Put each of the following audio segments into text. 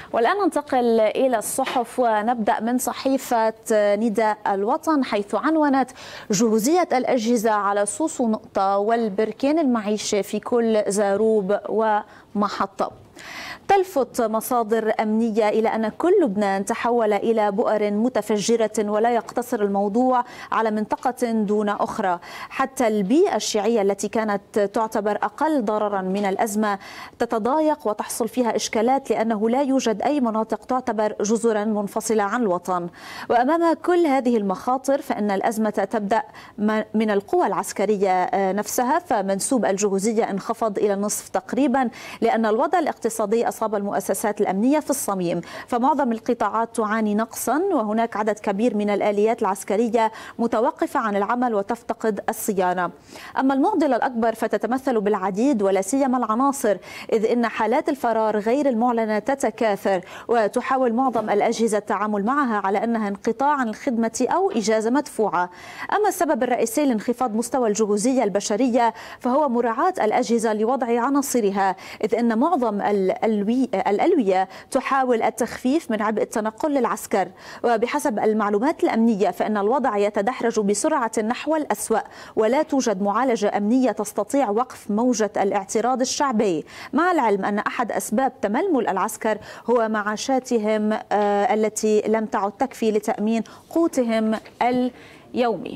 والآن ننتقل إلى الصحف ونبدأ من صحيفة نداء الوطن، حيث عنونت جهوزية الأجهزة على سوسو نقطة والبركان المعيشة في كل زاروب ومحطة. تلفت مصادر أمنية إلى أن كل لبنان تحول إلى بؤر متفجرة، ولا يقتصر الموضوع على منطقة دون أخرى. حتى البيئة الشيعية التي كانت تعتبر أقل ضررا من الأزمة تتضايق وتحصل فيها إشكالات، لأنه لا يوجد أي مناطق تعتبر جزرا منفصلة عن الوطن. وأمام كل هذه المخاطر فإن الأزمة تبدأ من القوى العسكرية نفسها، فمنسوب الجهوزية انخفض إلى النصف تقريبا، لأن الوضع الاقتصادي أصاب المؤسسات الأمنية في الصميم، فمعظم القطاعات تعاني نقصا، وهناك عدد كبير من الآليات العسكرية متوقفة عن العمل وتفتقد الصيانة. أما المعضلة الأكبر فتتمثل بالعديد ولا سيما العناصر، إذ إن حالات الفرار غير المعلنة تتكاثر، وتحاول معظم الأجهزة التعامل معها على أنها انقطاع عن الخدمة أو إجازة مدفوعة. أما السبب الرئيسي لانخفاض مستوى الجهوزية البشرية فهو مراعاة الأجهزة لوضع عناصرها، إذ إن معظم الألوية تحاول التخفيف من عبء التنقل للعسكر. وبحسب المعلومات الأمنية فإن الوضع يتدحرج بسرعة نحو الأسوأ، ولا توجد معالجة أمنية تستطيع وقف موجة الاعتراض الشعبي، مع العلم أن أحد أسباب تململ العسكر هو معاشاتهم التي لم تعد تكفي لتأمين قوتهم اليومي.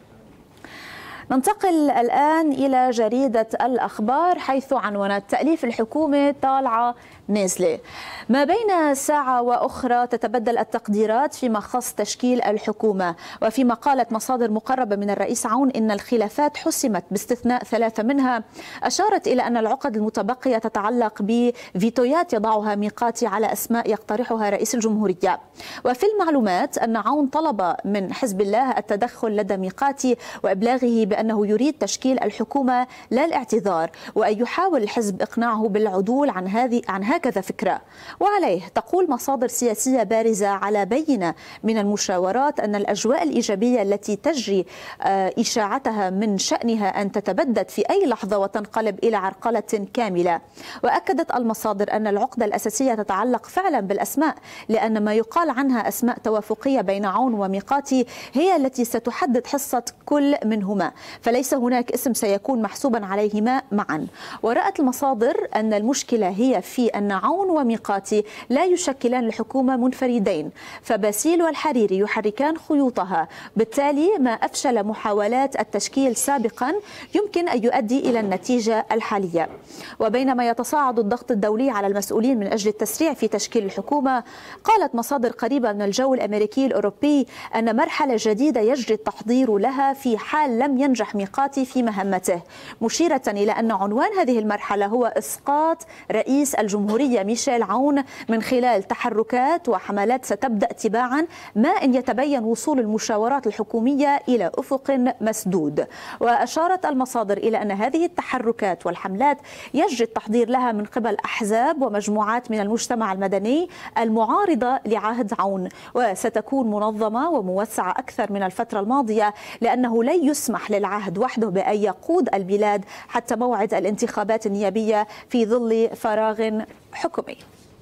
ننتقل الآن إلى جريدة الأخبار، حيث عنونت تأليف الحكومة طالعة نازلة. ما بين ساعة وأخرى تتبدل التقديرات فيما خص تشكيل الحكومة، وفيما قالت مصادر مقربة من الرئيس عون إن الخلافات حسمت باستثناء 3 منها، أشارت إلى أن العقد المتبقية تتعلق بفيتويات يضعها ميقاتي على أسماء يقترحها رئيس الجمهورية. وفي المعلومات أن عون طلب من حزب الله التدخل لدى ميقاتي وإبلاغه بأنه يريد تشكيل الحكومة لا الاعتذار، وأن يحاول الحزب إقناعه بالعدول عن هكذا فكرة. وعليه تقول مصادر سياسية بارزة على بينة من المشاورات أن الأجواء الإيجابية التي تجري إشاعتها من شأنها أن تتبدد في أي لحظة وتنقلب إلى عرقلة كاملة. وأكدت المصادر أن العقدة الأساسية تتعلق فعلا بالأسماء، لأن ما يقال عنها أسماء توافقية بين عون وميقاتي هي التي ستحدد حصة كل منهما، فليس هناك اسم سيكون محسوبا عليهما معا. ورأت المصادر أن المشكلة هي في أن عون وميقاتي لا يشكلان الحكومة منفردين، فباسيل والحريري يحركان خيوطها، بالتالي ما أفشل محاولات التشكيل سابقا يمكن أن يؤدي إلى النتيجة الحالية. وبينما يتصاعد الضغط الدولي على المسؤولين من أجل التسريع في تشكيل الحكومة، قالت مصادر قريبة من الجو الأمريكي الأوروبي أن مرحلة جديدة يجري التحضير لها في حال لم ينجح ميقاتي في مهمته، مشيرة إلى أن عنوان هذه المرحلة هو إسقاط رئيس الجمهورية ميشيل عون من خلال تحركات وحملات ستبدأ تباعا ما أن يتبين وصول المشاورات الحكومية إلى أفق مسدود. وأشارت المصادر إلى أن هذه التحركات والحملات يجري التحضير لها من قبل أحزاب ومجموعات من المجتمع المدني المعارضة لعهد عون، وستكون منظمة وموسعة أكثر من الفترة الماضية، لأنه لن يسمح للعهد وحده بأن يقود البلاد حتى موعد الانتخابات النيابية في ظل فراغ حكومي.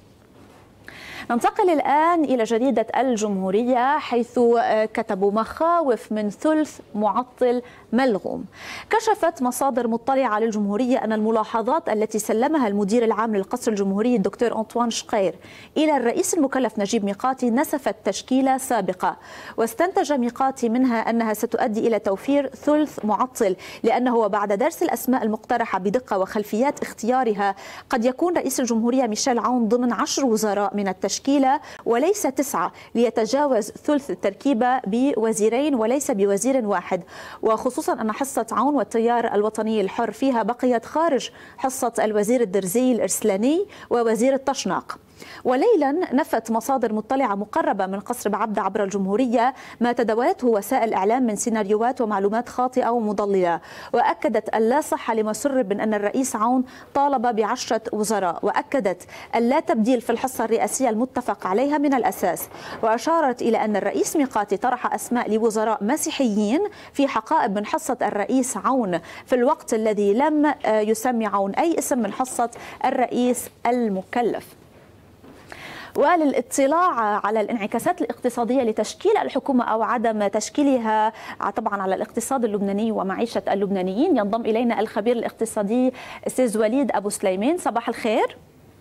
ننتقل الآن إلى جريدة الجمهورية، حيث كتبوا مخاوف من ثلث معطل ملغوم. كشفت مصادر مطلعة للجمهورية أن الملاحظات التي سلمها المدير العام للقصر الجمهوري الدكتور أنطوان شقير إلى الرئيس المكلف نجيب ميقاتي نسفت تشكيلة سابقة، واستنتج ميقاتي منها أنها ستؤدي إلى توفير ثلث معطل، لأنه وبعد درس الأسماء المقترحة بدقة وخلفيات اختيارها قد يكون رئيس الجمهورية ميشيل عون ضمن 10 وزراء من التشكيلة وليس 9، ليتجاوز ثلث التركيبة بوزيرين وليس بوزير واحد، وخصوصا أن حصة عون والتيار الوطني الحر فيها بقيت خارج حصة الوزير الدرزي الإرسلاني ووزير التشناق. وليلا نفت مصادر مطلعة مقربة من قصر بعبدة عبر الجمهورية ما تداولته وسائل الإعلام من سيناريوهات ومعلومات خاطئة ومضللة، وأكدت أن لا صحة لما سرب من أن الرئيس عون طالب ب10 وزراء، وأكدت أن لا تبديل في الحصة الرئاسية المتفق عليها من الأساس، وأشارت إلى أن الرئيس ميقاتي طرح أسماء لوزراء مسيحيين في حقائب من حصة الرئيس عون في الوقت الذي لم يسمي عون أي اسم من حصة الرئيس المكلف. وللاطلاع على الانعكاسات الاقتصادية لتشكيل الحكومة أو عدم تشكيلها طبعا على الاقتصاد اللبناني ومعيشة اللبنانيين، ينضم إلينا الخبير الاقتصادي أستاذ وليد أبو سليمان. صباح الخير.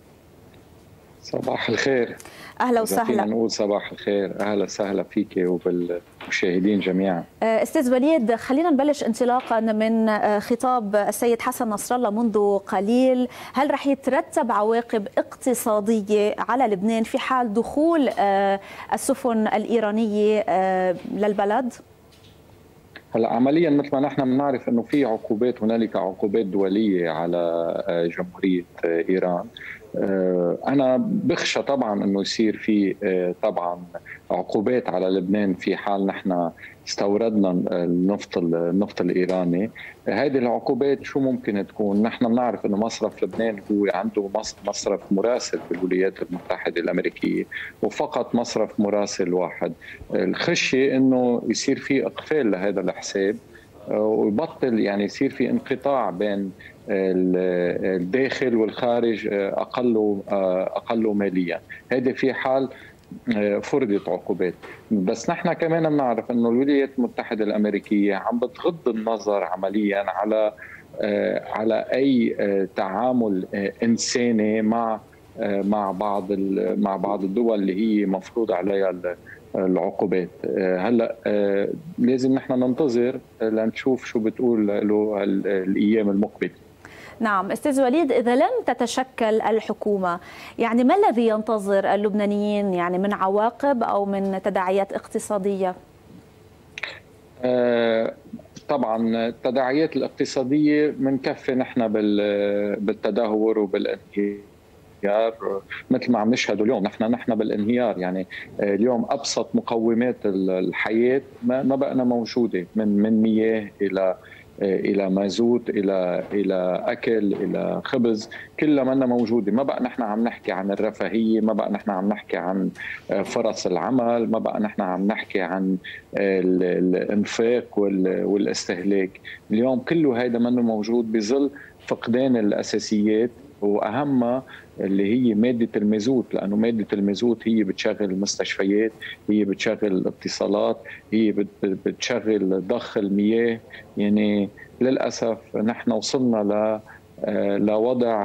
صباح الخير. أهلا وسهلا. نقول صباح الخير، أهلا وسهلا فيك وبالمشاهدين جميعا. أستاذ وليد، خلينا نبلش انطلاقا من خطاب السيد حسن نصر الله منذ قليل. هل رح يترتب عواقب اقتصادية على لبنان في حال دخول السفن الإيرانية للبلد؟ هلا عمليا مثل ما نحن بنعرف انه في عقوبات، هنالك عقوبات دوليه على جمهوريه ايران. أنا بخشى طبعا أنه يصير في طبعا عقوبات على لبنان في حال نحن استوردنا النفط الإيراني. هذه العقوبات شو ممكن تكون؟ نحن بنعرف أنه مصرف لبنان هو عنده مصرف مراسل بالولايات المتحدة الأمريكية، وفقط مصرف مراسل واحد. الخشية أنه يصير في إقفال لهذا الحساب ويبطل، يعني يصير في انقطاع بين الداخل والخارج اقل ماليا. هذا في حال فرضت عقوبات. بس نحن كمان بنعرف انه الولايات المتحده الامريكيه عم بتغض النظر عمليا على اي تعامل انساني مع بعض الدول اللي هي مفروض عليها العقوبات. هلا لازم نحن ننتظر لنشوف شو بتقول له الايام المقبله. نعم أستاذ وليد، إذا لم تتشكل الحكومة، يعني ما الذي ينتظر اللبنانيين يعني من عواقب أو من تداعيات اقتصادية؟ طبعا التداعيات الاقتصادية بنكفي نحن بالتدهور وبالانهيار مثل ما عم نشهده اليوم. نحن بالانهيار، يعني اليوم ابسط مقومات الحياه ما بقنا موجوده، من مياه الى مازوت الى اكل الى خبز، كلها منا موجوده. ما بقى نحن عم نحكي عن الرفاهيه، ما بقى نحن عم نحكي عن فرص العمل، ما بقى نحن عم نحكي عن الانفاق والاستهلاك. اليوم كله هذا منه موجود بظل فقدان الاساسيات، واهمها اللي هي مادة المازوت، لأنه مادة المازوت هي بتشغل المستشفيات، هي بتشغل الاتصالات، هي بتشغل ضخ المياه. يعني للأسف نحن وصلنا لوضع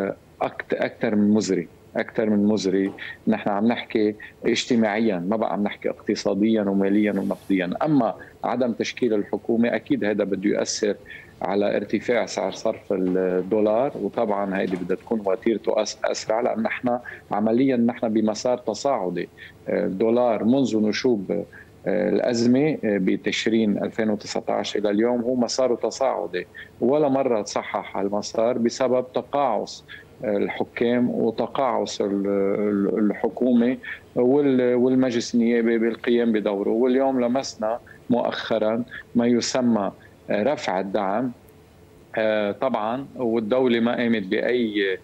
أكثر من مزري. نحن عم نحكي اجتماعيا، ما بقى عم نحكي اقتصاديا وماليا ونقديا. أما عدم تشكيل الحكومة أكيد هذا بده يؤثر على ارتفاع سعر صرف الدولار، وطبعا هذه بدها تكون وتيرته اسرع، لان نحن عمليا بمسار تصاعدي. الدولار منذ نشوب الازمه بتشرين 2019 الى اليوم هو مساره تصاعدي، ولا مره تصحح المسار بسبب تقاعس الحكام وتقاعس الحكومه والمجلس النيابي بالقيام بدوره. واليوم لمسنا مؤخرا ما يسمى رفع الدعم طبعا، والدولة ما قامت بأي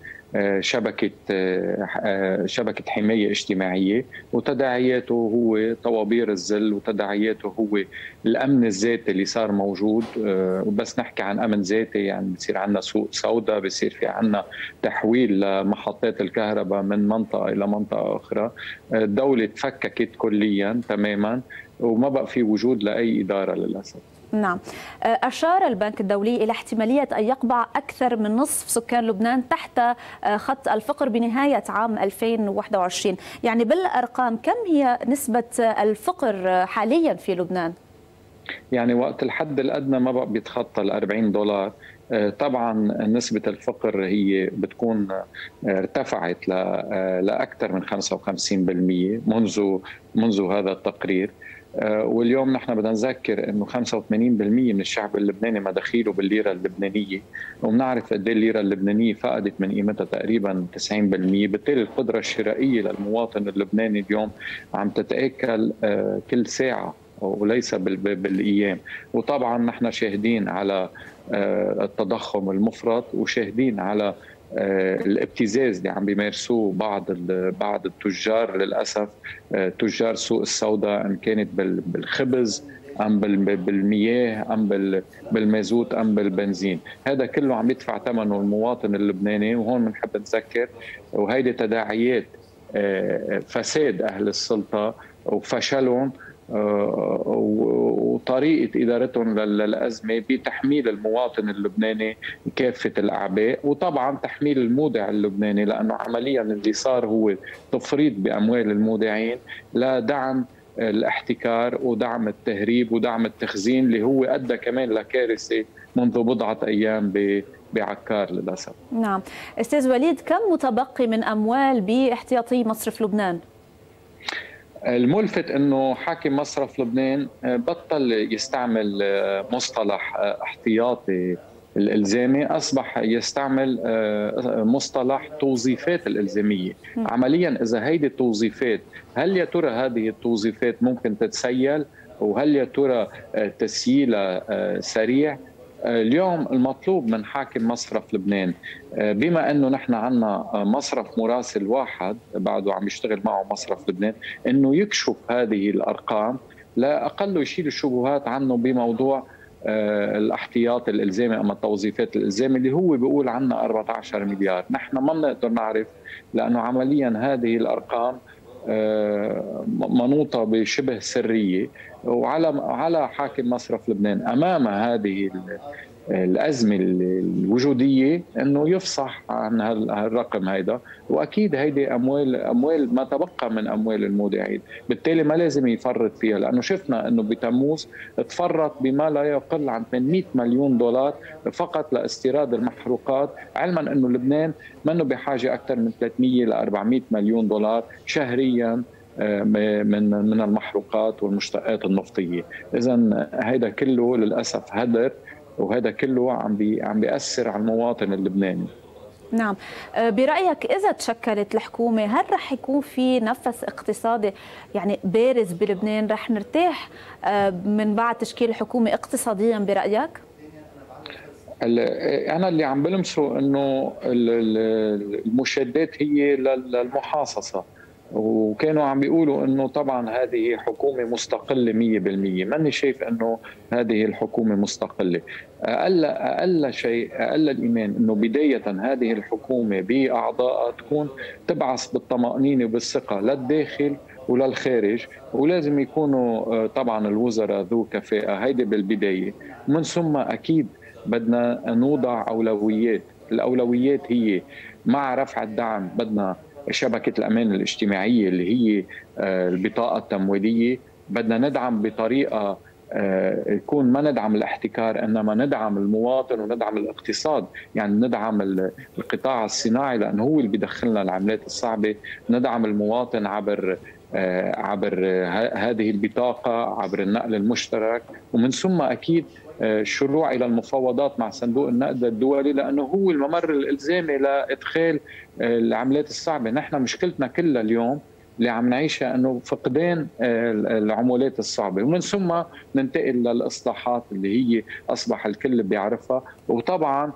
شبكة حماية اجتماعية، وتداعياته هو طوابير الظل، وتداعياته هو الأمن الذاتي اللي صار موجود. وبس نحكي عن أمن ذاتي، يعني بصير عندنا سوق سوداء، بصير في عندنا تحويل لمحطات الكهرباء من منطقة إلى منطقة أخرى. الدولة تفككت كليا تماما، وما بقى في وجود لأي إدارة للأسف. نعم. أشار البنك الدولي إلى احتمالية أن يقبع أكثر من نصف سكان لبنان تحت خط الفقر بنهاية عام 2021. يعني بالأرقام كم هي نسبة الفقر حاليا في لبنان؟ يعني وقت الحد الأدنى ما بقى بيتخطى $40. طبعا نسبة الفقر هي بتكون ارتفعت لأكثر من 55% منذ هذا التقرير. واليوم نحن بدنا نذكر انه 85% من الشعب اللبناني مداخيله بالليره اللبنانيه، وبنعرف قد ايه الليره اللبنانيه فقدت من قيمتها تقريبا 90%. بالتالي القدره الشرائيه للمواطن اللبناني اليوم عم تتاكل كل ساعه وليس بالايام. وطبعا نحن شاهدين على التضخم المفرط، وشاهدين على الابتزاز اللي عم بيمارسوه بعض التجار للاسف، تجار سوق السوداء، ان كانت بالخبز ام بالمياه ام بالمازوت ام بالبنزين. هذا كله عم يدفع ثمنه المواطن اللبناني. وهون بنحب نذكر، وهيدي تداعيات فساد أهل السلطة وفشلهم وطريقة إدارتهم للأزمة بتحميل المواطن اللبناني كافة الأعباء، وطبعا تحميل المودع اللبناني، لأنه عمليا اللي صار هو تفريط بأموال المودعين لدعم الاحتكار ودعم التهريب ودعم التخزين، اللي هو أدى كمان لكارثة منذ بضعة أيام بعكار للأسف. نعم. أستاذ وليد، كم متبقي من أموال باحتياطي مصرف لبنان؟ الملفت انه حاكم مصرف لبنان بطل يستعمل مصطلح احتياطي الالزامي، اصبح يستعمل مصطلح توظيفات الالزاميه. عمليا اذا هيدي التوظيفات، هل يا ترى هذه التوظيفات ممكن تتسيل، وهل يا ترى تسييلها سريع؟ اليوم المطلوب من حاكم مصرف لبنان، بما انه نحن عندنا مصرف مراسل واحد بعده عم يشتغل معه مصرف لبنان، انه يكشف هذه الارقام لاقل يشيل الشبهات عنه بموضوع الاحتياط الالزامي اما التوظيفات الالزامي اللي هو بيقول عنا 14 مليار. نحن ما بنقدر نعرف، لانه عمليا هذه الارقام منوطه بشبه سريه، وعلى حاكم مصرف لبنان امام هذه الازمه الوجوديه انه يفصح عن هالرقم هيدا، واكيد هيدي اموال ما تبقى من اموال المودعين، بالتالي ما لازم يفرط فيها، لانه شفنا انه بتموز تفرط بما لا يقل عن 800 مليون دولار فقط لاستيراد المحروقات، علما انه لبنان منه بحاجه اكثر من 300 ل 400 مليون دولار شهريا من المحروقات والمشتقات النفطيه. اذا هيدا كله للاسف هدر، وهذا كله عم بيأثر على المواطن اللبناني. نعم. برأيك إذا تشكلت الحكومة، هل رح يكون في نفس اقتصادي يعني بارز بلبنان؟ رح نرتاح من بعد تشكيل الحكومة اقتصاديا برأيك؟ أنا اللي عم بلمسه إنه المشادات هي للمحاصصة، وكانوا عم بيقولوا انه طبعا هذه حكومه مستقله 100%. ماني شايف انه هذه الحكومه مستقله. اقل شيء، اقل الايمان انه بدايه هذه الحكومه باعضائها تكون تبعث بالطمانينه وبالثقه للداخل وللخارج، ولازم يكونوا طبعا الوزراء ذو كفاءه، هيدي بالبدايه. ومن ثم اكيد بدنا نوضع اولويات. الاولويات هي مع رفع الدعم بدنا شبكة الأمان الاجتماعية اللي هي البطاقة التمويلية، بدنا ندعم بطريقة يكون ما ندعم الاحتكار، إنما ندعم المواطن وندعم الاقتصاد، يعني ندعم القطاع الصناعي لأنه هو اللي بيدخلنا العملات الصعبة، ندعم المواطن عبر هذه البطاقة، عبر النقل المشترك، ومن ثم أكيد الشروع إلى المفاوضات مع صندوق النقد الدولي، لأنه هو الممر الإلزامي لإدخال العملات الصعبة. نحن مشكلتنا كلها اليوم اللي عم نعيشها أنه فقدان العمولات الصعبة، ومن ثم ننتقل للإصلاحات اللي هي أصبح الكل بيعرفها، وطبعا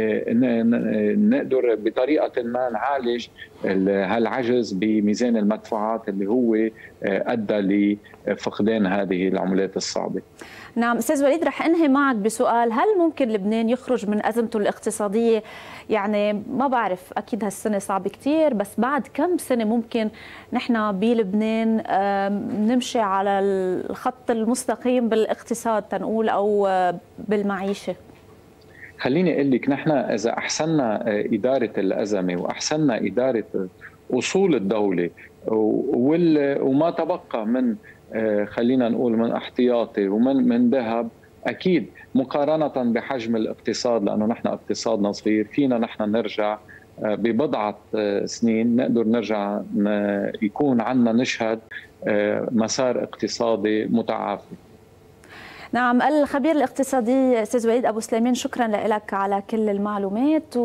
نقدر بطريقة ما نعالج هالعجز بميزان المدفوعات اللي هو أدى لفقدان هذه العملات الصعبة. نعم أستاذ وليد، رح أنهي معك بسؤال: هل ممكن لبنان يخرج من أزمته الاقتصادية؟ يعني ما بعرف، أكيد هالسنة صعب كتير، بس بعد كم سنة ممكن نحن بلبنان نمشي على الخط المستقيم بالاقتصاد تنقول أو بالمعيشة؟ خليني أقول لك، نحن إذا أحسننا إدارة الأزمة وأحسننا إدارة أصول الدولة وما تبقى من خلينا نقول من احتياطي ومن ذهب، اكيد مقارنه بحجم الاقتصاد، لانه نحن اقتصادنا صغير، فينا نحن نرجع ببضعه سنين نقدر نرجع يكون عندنا نشهد مسار اقتصادي متعافي. نعم، الخبير الاقتصادي استاذ وليد ابو سليمان، شكرا لك على كل المعلومات.